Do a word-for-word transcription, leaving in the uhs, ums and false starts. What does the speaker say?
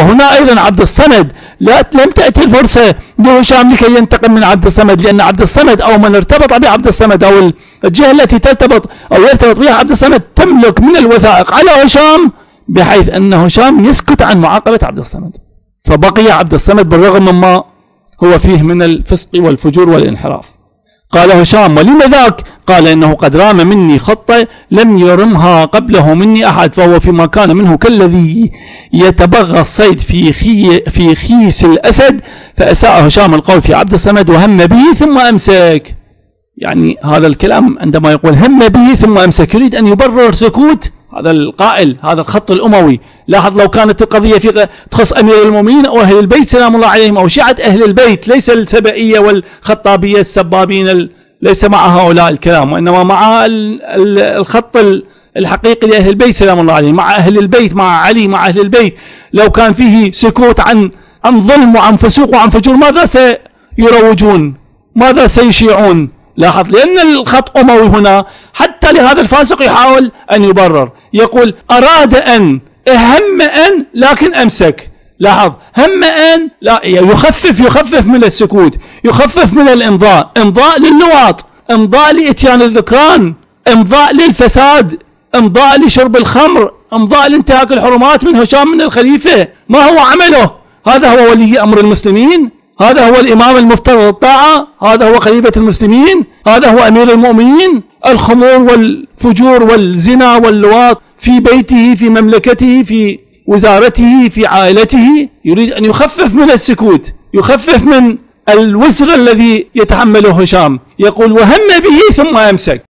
وهنا أيضا عبد الصمد لا لم تأتي الفرصة لهشام لكي ينتقم من عبد الصمد، لأن عبد الصمد أو من ارتبط بعبد الصمد أو الجهة التي ترتبط أو يرتبط بها عبد الصمد تملك من الوثائق على هشام بحيث أن هشام يسكت عن معاقبة عبد الصمد. فبقي عبد الصمد بالرغم مما هو فيه من الفسق والفجور والانحراف. قال هشام: ولم ذاك؟ قال: إنه قد رام مني خطة لم يرمها قبله مني أحد، فهو فيما كان منه كالذي يتبغى الصيد في خي في خيس الأسد، فأساء هشام القول في عبد الصمد وهم به ثم أمسك. يعني هذا الكلام عندما يقول هم به ثم أمسك يريد أن يبرر سكوت هذا القائل، هذا الخط الأموي. لاحظ لو كانت القضية في تخص أمير المؤمنين أو أهل البيت سلام الله عليهم أو شيعة أهل البيت، ليس السبئية والخطابية السبابين، ليس مع هؤلاء الكلام، وإنما مع الخط الحقيقي لأهل البيت سلام الله عليهم، مع أهل البيت، مع علي، مع أهل البيت. لو كان فيه سكوت عن عن ظلم وعن فسوق وعن فجور ماذا سيروجون؟ ماذا سيشيعون؟ لاحظ، لأن الخط أموي هنا حتى لهذا الفاسق يحاول أن يبرر، يقول أراد أن هم أن لكن أمسك. لاحظ، هم أن لا يخفف يخفف من السكوت، يخفف من الإمضاء، إمضاء للنواط، إمضاء لإتيان الذكران، إمضاء للفساد، إمضاء لشرب الخمر، إمضاء لانتهاك الحرمات من هشام من الخليفة. ما هو عمله؟ هذا هو ولي أمر المسلمين؟ هذا هو الإمام المفترض الطاعة؟ هذا هو خليفة المسلمين؟ هذا هو أمير المؤمنين؟ الخمور والفجور والزنا واللواط في بيته، في مملكته، في وزارته، في عائلته. يريد أن يخفف من السكوت، يخفف من الوزر الذي يتحمله هشام. يقول وهم به ثم أمسك.